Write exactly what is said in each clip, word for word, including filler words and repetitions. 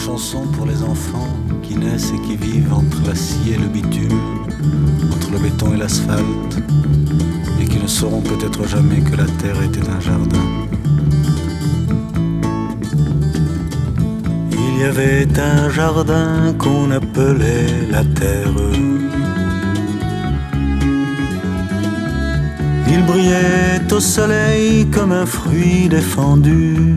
chanson pour les enfants qui naissent et qui vivent entre l'acier et le bitume, entre le béton et l'asphalte, et qui ne sauront peut-être jamais que la terre était un jardin. Il y avait un jardin qu'on appelait la terre. Il brillait au soleil comme un fruit défendu.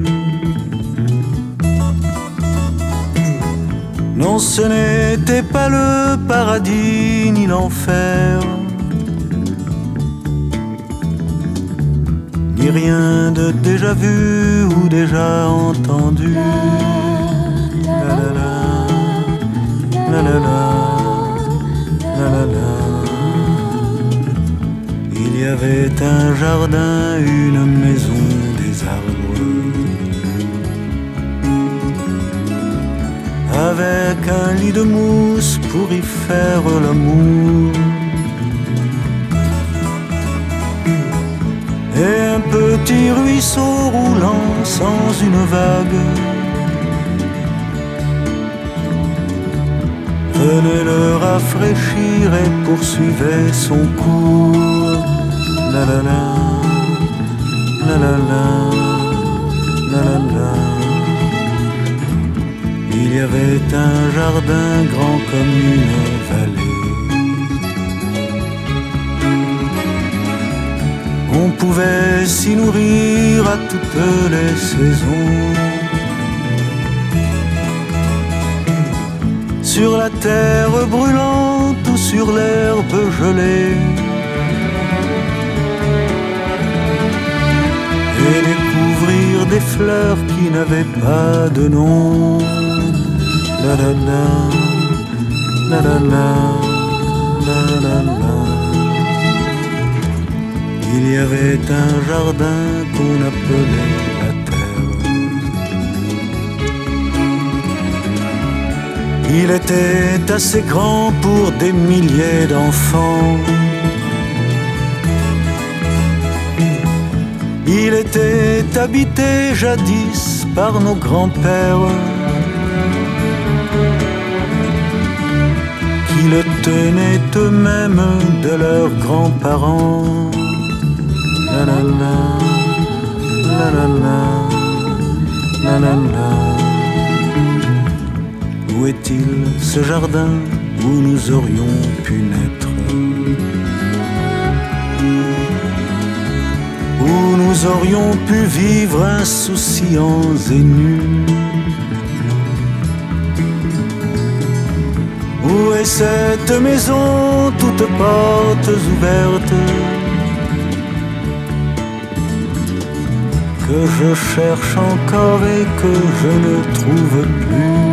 Non, ce n'était pas le paradis ni l'enfer, ni rien de déjà vu ou déjà entendu. La la la, la la la, la la la. Il y avait un jardin, une maison, des arbres, avec un lit de mousse pour y faire l'amour, et un petit ruisseau roulant sans une vague venait le rafraîchir et poursuivait son cours. La la la, la la la, la la la. Il y avait un jardin grand comme une vallée. On pouvait s'y nourrir à toutes les saisons. Sur la terre brûlante ou sur l'herbe gelée, et découvrir des fleurs qui n'avaient pas de nom. La la la, la la la, la la la. Il y avait un jardin qu'on appelait la terre. Il était assez grand pour des milliers d'enfants. Il était habité jadis par nos grands-pères, qui le tenaient eux-mêmes de leurs grands-parents. La la la, la la la, la la la. Où est-il ce jardin où nous aurions pu naître, où nous aurions pu vivre insouciants et nus? Où est cette maison, toutes portes ouvertes, que je cherche encore et que je ne trouve plus?